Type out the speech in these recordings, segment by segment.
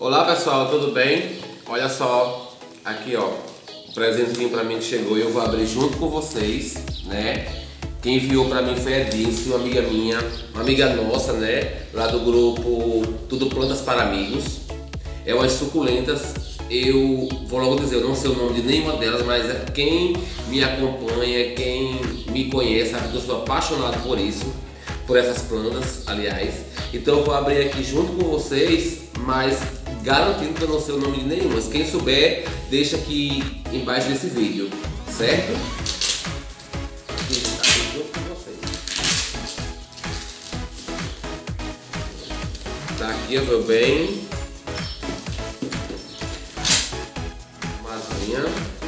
Olá pessoal, tudo bem? Olha só, aqui ó, o presentinho pra mim que chegou e eu vou abrir junto com vocês, né? Quem enviou pra mim foi a Dilce, uma amiga minha, uma amiga nossa, né? Lá do grupo Tudo Plantas para Amigos. É umas suculentas, eu vou logo dizer, eu não sei o nome de nenhuma delas, mas quem me acompanha, quem me conhece, sabe que eu sou apaixonado por isso, por essas plantas, aliás. Então eu vou abrir aqui junto com vocês, mas garantindo que eu não sei o nome de nenhuma. Quem souber, deixa aqui embaixo desse vídeo, certo? Junto com vocês. Tá aqui, meu bem. Mazinha.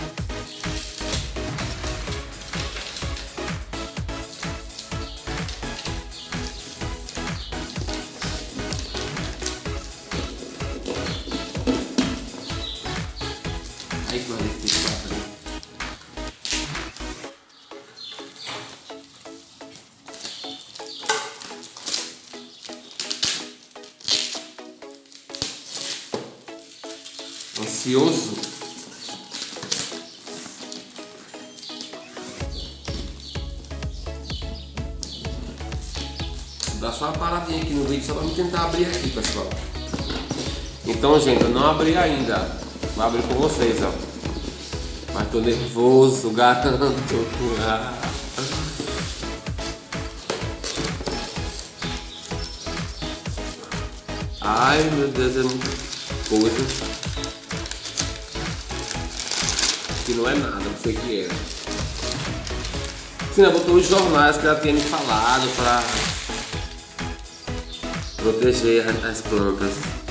Aí que vai ter que abrir. Ansioso. Dá só uma paradinha aqui no vídeo só pra me tentar abrir aqui, pessoal. Então, gente, eu não abri ainda. Vou abrir com vocês, ó. Mas tô nervoso, garanto. Ai, meu Deus, é muita coisa. Que não é nada, não sei o que é. Sim, ela botou os jornais que ela tinha me falado pra proteger as plantas.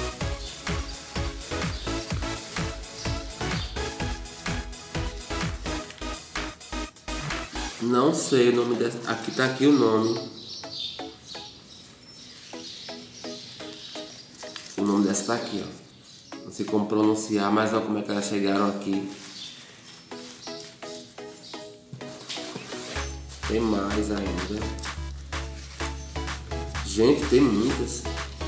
Não sei o nome dessa. Aqui tá aqui o nome. O nome dessa tá aqui, ó. Não sei como pronunciar, mas olha como é que elas chegaram aqui. Tem mais ainda. Gente, tem muitas.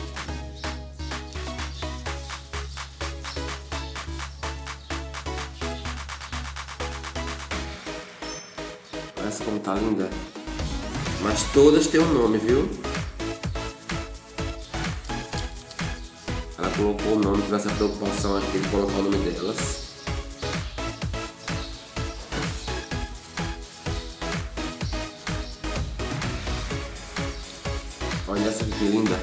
Olha como tá linda. Mas todas têm um nome, viu? Ela colocou o nome, tivesse a preocupação aqui de colocar o nome delas. Olha essa que linda.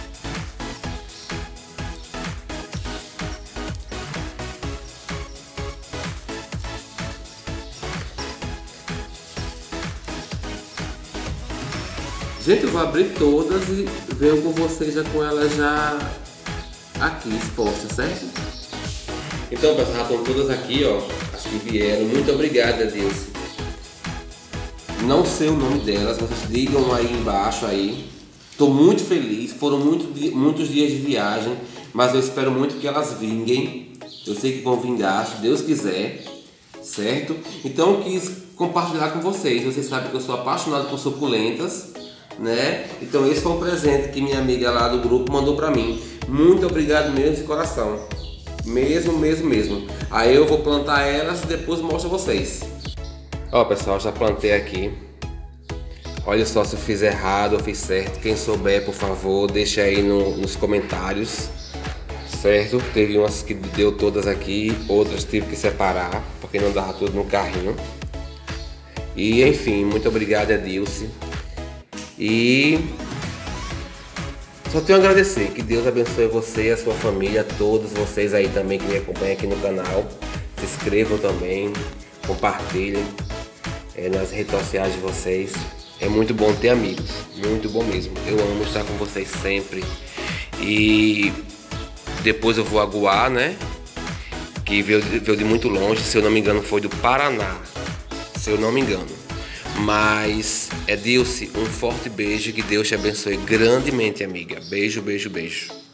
Gente, eu vou abrir todas e venho com vocês já com elas já aqui expostas, certo? Então, pessoal, já estão todas aqui, ó, as que vieram. Muito obrigada, Deus. Não sei o nome delas, vocês digam aí embaixo aí. Estou muito feliz, foram muitos dias de viagem, mas eu espero muito que elas vinguem. Eu sei que vão vingar, se Deus quiser, certo? Então eu quis compartilhar com vocês. Vocês sabem que eu sou apaixonado por suculentas, né? Então esse foi um presente que minha amiga lá do grupo mandou pra mim. Muito obrigado mesmo de coração. Mesmo. Aí eu vou plantar elas e depois mostro a vocês. Ó, pessoal, já plantei aqui. Olha só se eu fiz errado ou fiz certo. Quem souber, por favor, deixa aí nos comentários, certo? Teve umas que deu todas aqui, outras tive que separar, porque não dava tudo no carrinho. E enfim, muito obrigado a Dilce. E só tenho a agradecer, que Deus abençoe você, a sua família, todos vocês aí também que me acompanham aqui no canal. Se inscrevam também, compartilhem nas redes sociais de vocês. É muito bom ter amigos, muito bom mesmo. Eu amo estar com vocês sempre. E depois eu vou a Guá, né? Que veio de muito longe, se eu não me engano foi do Paraná, se eu não me engano. Mas é Dilce, um forte beijo, que Deus te abençoe grandemente, amiga. Beijo.